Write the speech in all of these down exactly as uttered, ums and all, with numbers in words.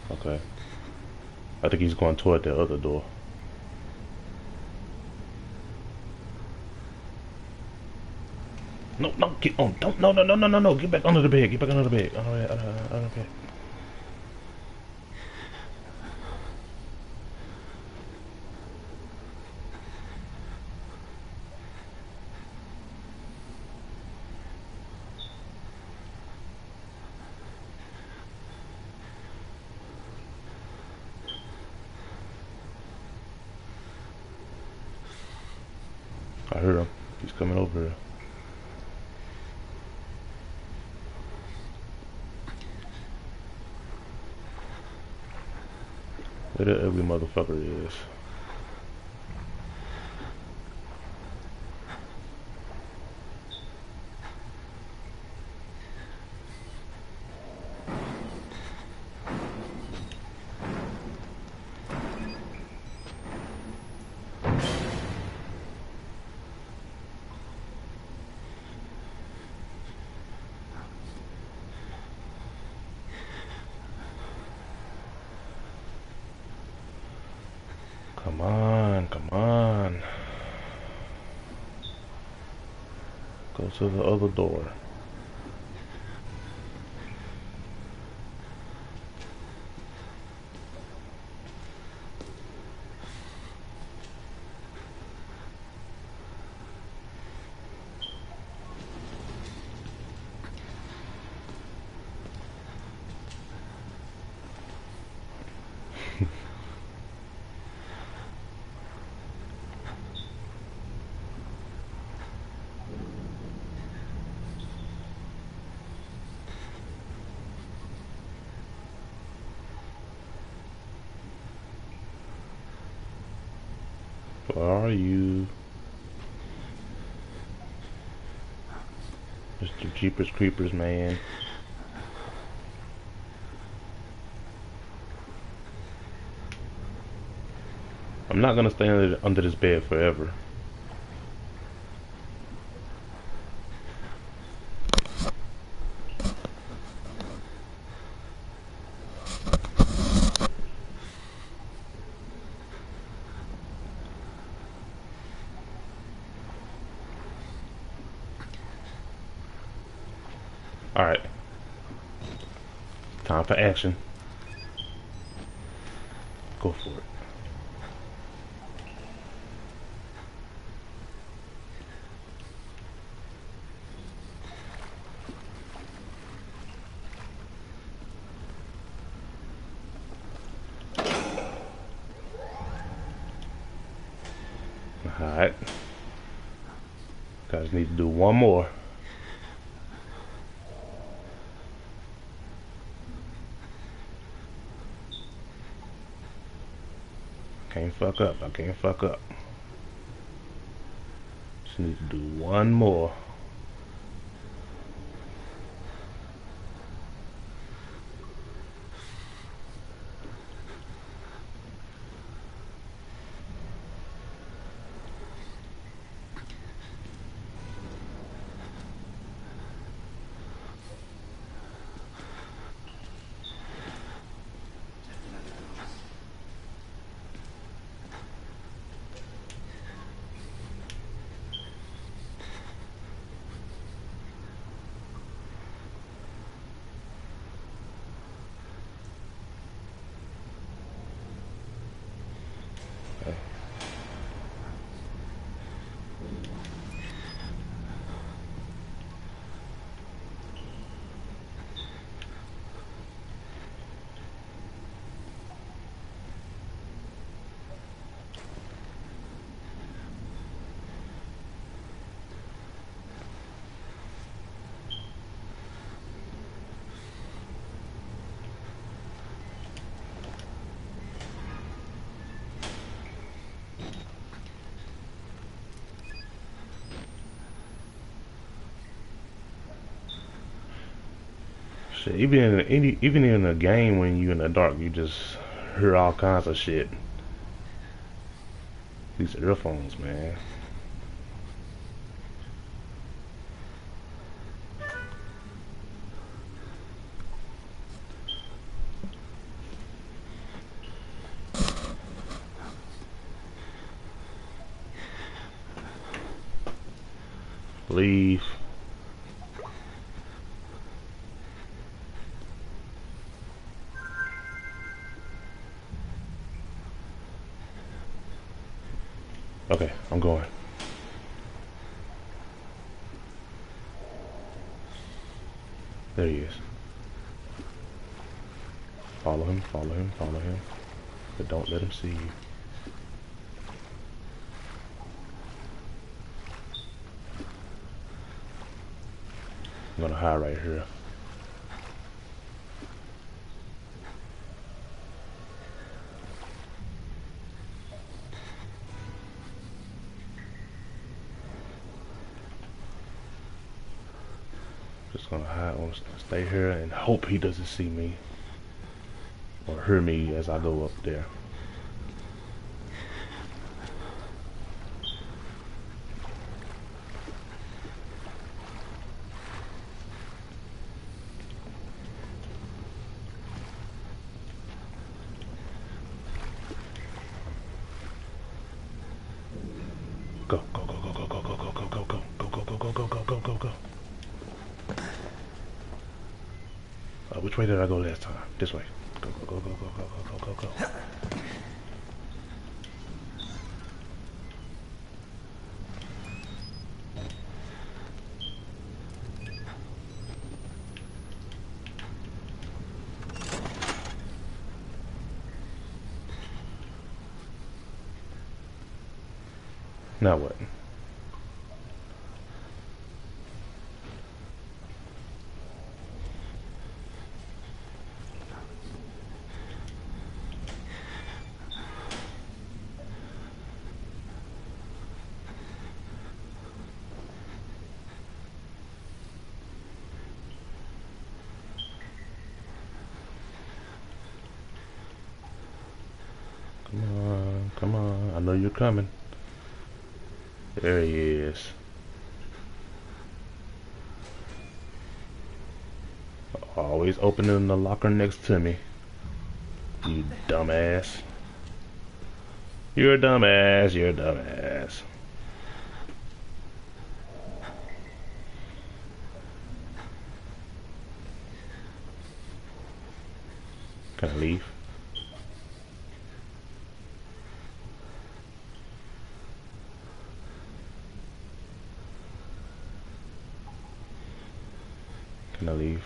Okay. I think he's going toward the other door. No, no, get on. Don't, no, no, no, no, no, no. Get back under the bed. Get back under the bed. Under, under, under, under the bed. I heard him. He's coming over here. Where the ugly motherfucker is. Come on, come on. Go to the other door. Where are you? Mister Jeepers Creepers, man. I'm not gonna stay under, under this bed forever. Alright. Time for action. Go for it. Alright. Guys need to do one more. Can't fuck up. I can't fuck up. Just need to do one more. Shit, even in any, even in a game when you in the dark, you just hear all kinds of shit. These earphones, man. leave. Okay, I'm going. There he is. Follow him, follow him, follow him. But don't let him see you. I'm gonna hide right here. Just gonna hide, I'm gonna stay here and hope he doesn't see me or hear me as I go up there. Go, go, go, go, go, go, go, go, go, go, go, go, go, go, go, go, go, go, go. Uh, which way did I go last time? This way. Go, go, go, go, go, go, go, go, go, go. Now what? Come on, come on. I know you're coming. There he is. Always opening the locker next to me. You dumbass. You're a dumbass. You're a dumbass. Can I leave? Can I leave?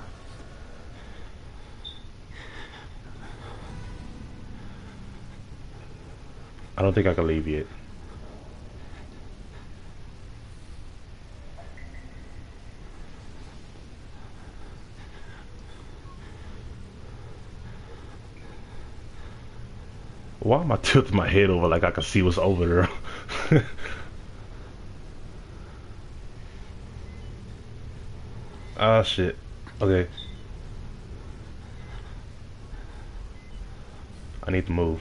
I don't think I can leave yet. Why am I tilting my head over like I can see what's over there? Ah, shit. Okay. I need to move.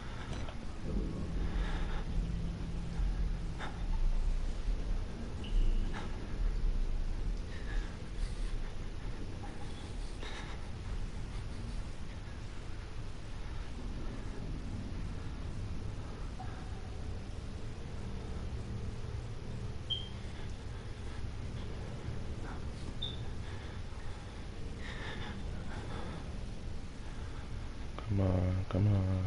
Come on, come on.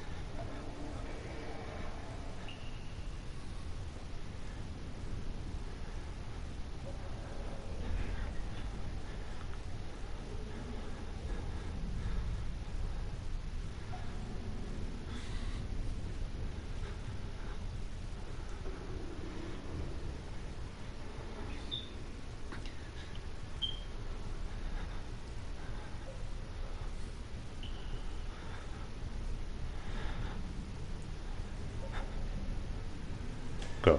Go.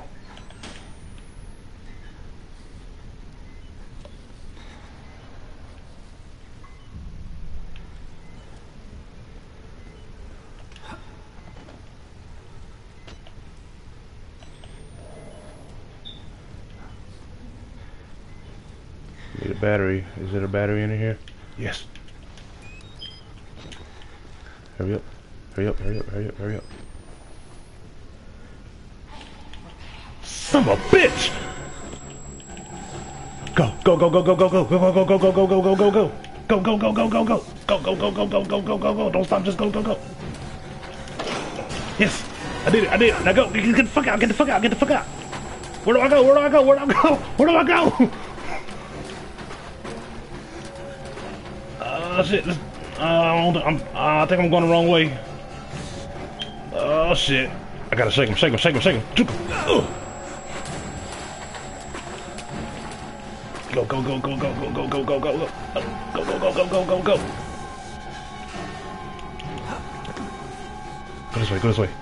Need a battery. Is there a battery in here? Yes. Hurry up. Hurry up, hurry up, hurry up, hurry up. Son of a bitch! Go, go, go, go, go, go, go, go, go, go, go, go, go, go, go, go. Go, go, go, go, go, go. Go, go, go, go, go, go, go, go, go. Don't stop, just go, go, go. Yes. I did it, I did it. Now go. Get the fuck out, get the fuck out, get the fuck out. Where do I go? Where do I go? Where do I go? Where do I go? Uh, shit. This, uh, I, don't, I'm, uh, I think I'm going the wrong way. Oh, shit. I gotta shake him, shake him, shake him, shake him. Juke him. Ugh. Go, go, go, go, go, go, go, go, go, go, go. Go, go, go, go, go, go, go. Go this way, go this way.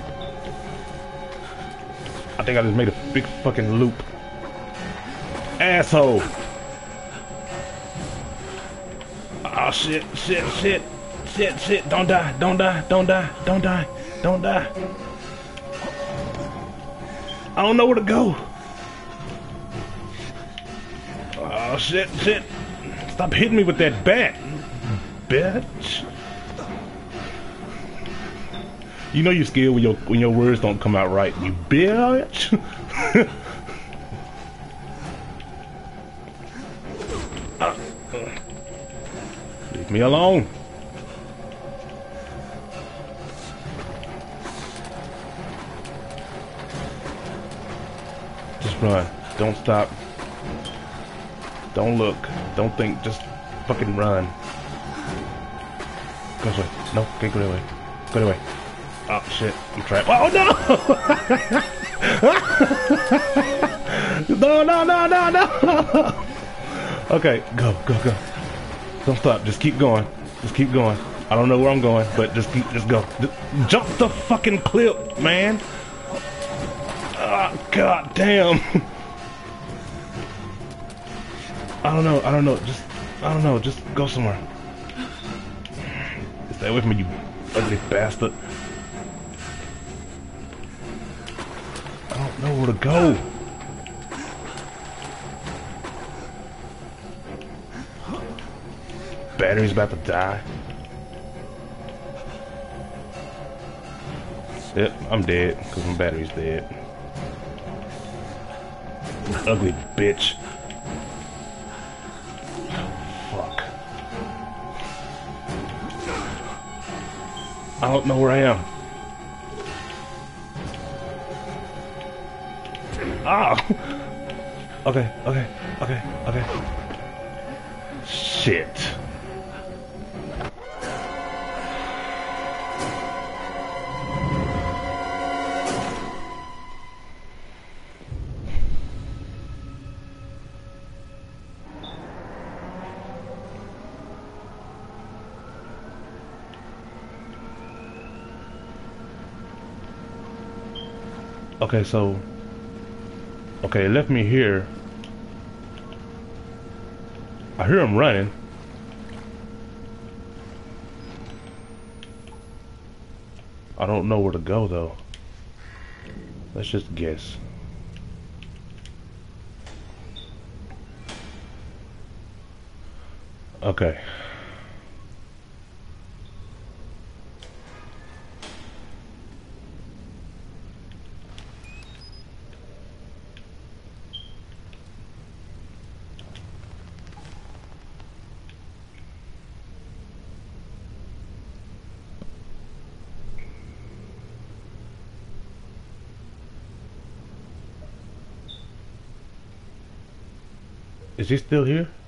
I think I just made a big fucking loop. Asshole. Oh shit, shit, shit, shit, shit. Don't die, don't die, don't die, don't die, don't die. I don't know where to go. Oh shit, shit. Stop hitting me with that bat, bitch. You know you're scared when your when your words don't come out right, you bitch. uh, uh. Leave me alone. Just run. Don't stop. Don't look. Don't think. Just fucking run. Go this way. No, can't go that way. Go that way. Oh shit, I'm trapped. Oh no! No, no, no, no, no! Okay, go, go, go. Don't stop, just keep going. Just keep going. I don't know where I'm going, but just keep, just go. Just jump the fucking clip, man! Oh, god damn! I don't know, I don't know, just, I don't know, just go somewhere. Stay away from me, you ugly bastard. I don't know where to go. Battery's about to die. Yep, I'm dead because my battery's dead. Ugly bitch. Fuck. I don't know where I am. Ah! Okay, okay, okay, okay. Shit. Okay, so okay, it left me here. I hear him running. I don't know where to go though. Let's just guess. Okay. Is he still here?